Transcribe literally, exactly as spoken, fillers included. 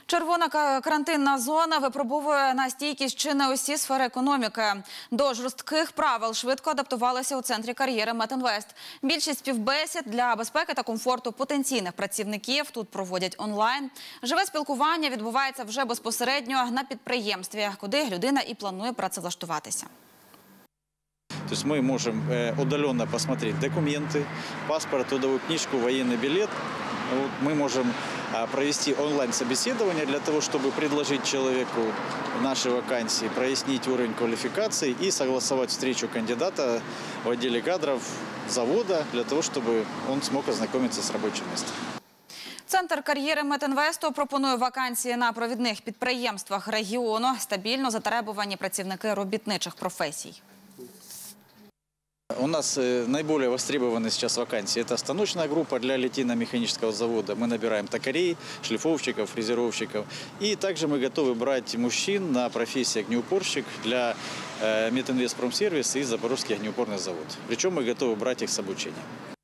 Червона карантинна зона випробовує на стійкість чи не усі сфери економіки. До жорстких правил швидко адаптувалися у центрі кар'єри Метінвест. Більшість співбесід для безпеки та комфорту потенційних працівників тут проводять онлайн. Живе спілкування відбувається вже безпосередньо на підприємстві, куди людина і планує працевлаштуватися. То есть мы можем удаленно посмотреть документы, паспорт, трудовую книжку, военный билет. Мы можем провести онлайн-собеседование для того, чтобы предложить человеку наши вакансии, прояснить уровень квалификации и согласовать встречу кандидата в отделе кадров завода для того, чтобы он смог ознакомиться с рабочим местом. Центр кар'єри Метінвесту пропонує вакансії на провідних підприємствах регіону, стабільно затребувані працівники робітничих професій. У нас наиболее востребованы сейчас вакансии. Это станочная группа для литейно-механического завода. Мы набираем токарей, шлифовщиков, фрезеровщиков. И также мы готовы брать мужчин на профессию огнеупорщик для Метинвест Промсервис и Запорожский огнеупорный завод. Причем мы готовы брать их с обучением.